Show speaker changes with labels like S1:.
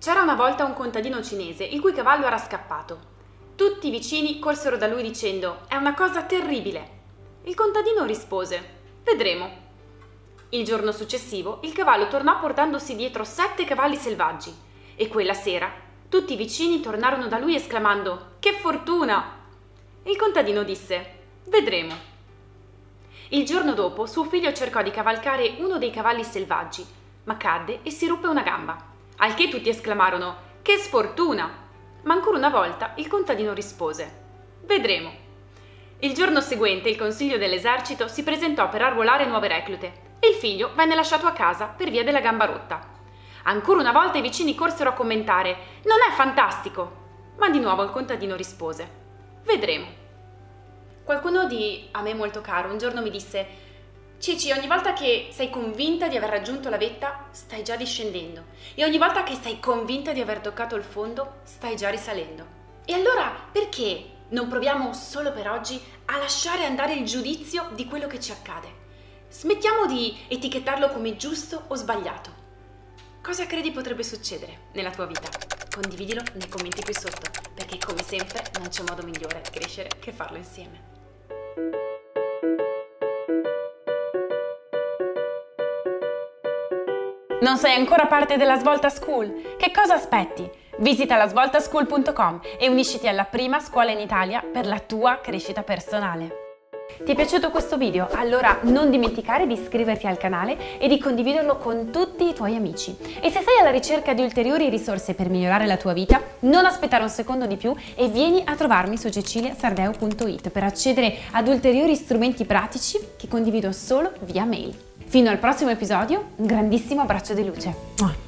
S1: C'era una volta un contadino cinese il cui cavallo era scappato. Tutti i vicini corsero da lui dicendo: «È una cosa terribile». Il contadino rispose: «Vedremo». Il giorno successivo il cavallo tornò portandosi dietro 7 cavalli selvaggi e quella sera tutti i vicini tornarono da lui esclamando: «Che fortuna!». Il contadino disse: «Vedremo». Il giorno dopo suo figlio cercò di cavalcare uno dei cavalli selvaggi, ma cadde e si ruppe una gamba, al che tutti esclamarono: «Che sfortuna!». Ma ancora una volta il contadino rispose: «Vedremo». Il giorno seguente il consiglio dell'esercito si presentò per arruolare nuove reclute e il figlio venne lasciato a casa per via della gamba rotta. Ancora una volta i vicini corsero a commentare: «Non è fantastico!». Ma di nuovo il contadino rispose: «Vedremo». Qualcuno di a me molto caro un giorno mi disse: «Cici, ogni volta che sei convinta di aver raggiunto la vetta, stai già discendendo. E ogni volta che sei convinta di aver toccato il fondo, stai già risalendo. E allora perché non proviamo solo per oggi a lasciare andare il giudizio di quello che ci accade? Smettiamo di etichettarlo come giusto o sbagliato. Cosa credi potrebbe succedere nella tua vita? Condividilo nei commenti qui sotto, perché come sempre non c'è modo migliore di crescere che farlo insieme. Non sei ancora parte della Svolta School? Che cosa aspetti? Visita lasvoltaschool.com e unisciti alla prima scuola in Italia per la tua crescita personale. Ti è piaciuto questo video? Allora non dimenticare di iscriverti al canale e di condividerlo con tutti i tuoi amici. E se sei alla ricerca di ulteriori risorse per migliorare la tua vita, non aspettare un secondo di più e vieni a trovarmi su ceciliasardeo.it per accedere ad ulteriori strumenti pratici che condivido solo via mail. Fino al prossimo episodio, un grandissimo abbraccio di luce.